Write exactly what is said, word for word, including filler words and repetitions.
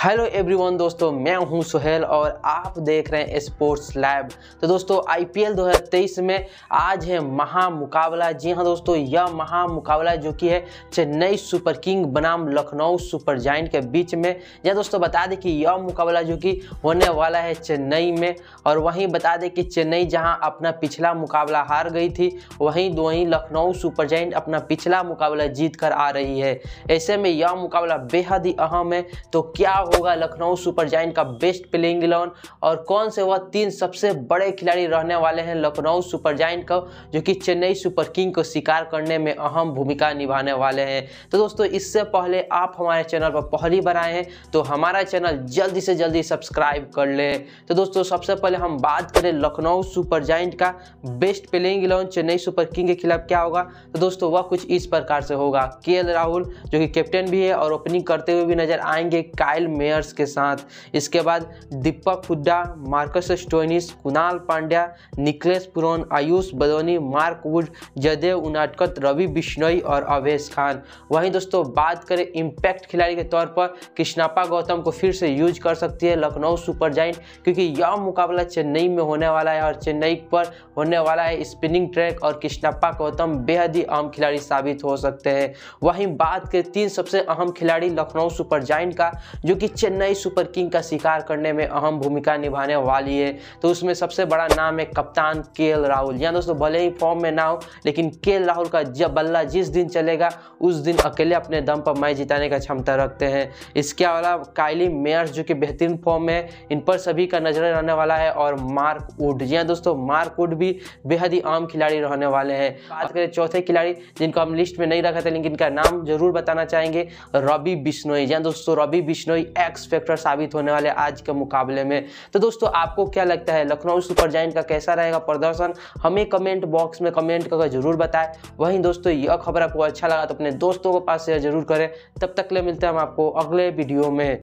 Hello everyone दोस्तों, मैं हूं सुहेल और आप देख रहे हैं स्पोर्ट्स लैब। तो दोस्तों आईपीएल दो हज़ार तेईस में आज है महा मुकाबला। जी हां दोस्तों, यह महा मुकाबला जो कि है चेन्नई सुपर किंग बनाम लखनऊ सुपर जायंट के बीच में। या दोस्तों बता दें कि यह मुकाबला जो कि होने वाला है चेन्नई में, और वहीं बता दें कि चेन्नई जहां अपना पिछला मुकाबला हार गई थी, वहीं वहीं लखनऊ सुपर जायंट अपना पिछला मुकाबला जीत कर आ रही है। ऐसे में यह मुकाबला बेहद ही अहम है। तो क्या होगा लखनऊ सुपर जायंट का बेस्ट प्लेइंग इलेवन और कौन से वह तीन सबसे बड़े खिलाड़ी रहने वाले हैं लखनऊ सुपर जायंट को, जो कि चेन्नई सुपर किंग को शिकार करने में अहम भूमिका निभाने वाले हैं। तो दोस्तों इससे पहले आप हमारे चैनल पर पहली बार आए हैं तो हमारा चैनल जल्दी से जल्दी सब्सक्राइब कर लें। तो दोस्तों सबसे पहले हम बात करें लखनऊ सुपर जायंट का best playing eleven Chennai super king के खिलाफ क्या होगा। तो दोस्तों वह कुछ इस प्रकार से होगा। केएल राहुल जो कि कैप्टन भी है और ओपनिंग करते हुए भी नजर आएंगे काइल मेयर्स के साथ। इसके बाद Deepak Hooda, Marcus Stoinis, Krunal Pandya, Nicholas Pooran, Ayush Badoni, Mark Wood, Jaydev Unadkat, Ravi Bishnoi और अवेश खान। वहीं दोस्तों बात करें इम्पैक्ट खिलाड़ी के तौर पर कृष्णापा गौतम को फिर से यूज कर सकती है लखनऊ सुपर जायंट, क्योंकि यह मुकाबला चेन्नई में होने वाला है और चेन्नई पर होने वाला है स्पिनिंग ट्रैक, और कृष्णापा गौतम बेहद ही अहम खिलाड़ी साबित हो सकते हैं। वहीं बात करें तीन सबसे अहम खिलाड़ी लखनऊ सुपर जायंट का, जो कि चेन्नई सुपर किंग का शिकार करने में अहम भूमिका निभाने वाली है, तो उसमें सबसे बड़ा नाम है कप्तान केएल राहुल। यहाँ दोस्तों भले ही फॉर्म में ना हो, लेकिन केएल राहुल का जब बल्ला जिस दिन चलेगा उस दिन अकेले अपने दम पर मैच जिताने का क्षमता रखते हैं। इसके अलावा काइली मेयर्स जो कि बेहतरीन फॉर्म में है, इन पर सभी का नजर रहने वाला है, और मार्क वुड। जी हाँ दोस्तों, मार्क वुड भी बेहद ही अहम खिलाड़ी रहने वाले हैं। बात करें चौथे खिलाड़ी जिनको हम लिस्ट में नहीं रखे थे लेकिन इनका नाम जरूर बताना चाहेंगे, रवि बिश्नोई। जी हाँ दोस्तों, रवि बिश्नोई एक्स फैक्टर साबित होने वाले आज के मुकाबले में। तो दोस्तों आपको क्या लगता है लखनऊ सुपर जायंट का कैसा रहेगा प्रदर्शन, हमें कमेंट बॉक्स में कमेंट करके जरूर बताएं। वहीं दोस्तों यह खबर आपको अच्छा लगा तो अपने दोस्तों के पास शेयर जरूर करें। तब तक ले मिलते हैं हम आपको अगले वीडियो में।